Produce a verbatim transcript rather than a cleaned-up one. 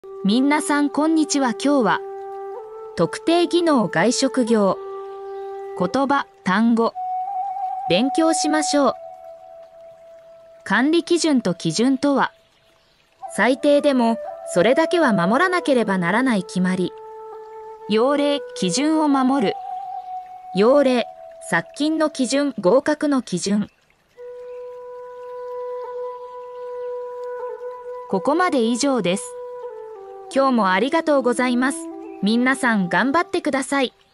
みんなさんこんにちは。今日は特定技能外食業言葉単語勉強しましょう。管理基準と基準とは、最低でもそれだけは守らなければならない決まり、要例、基準を守る。要例、殺菌の基準、合格の基準。ここまで以上です。今日もありがとうございます。みんなさん頑張ってください。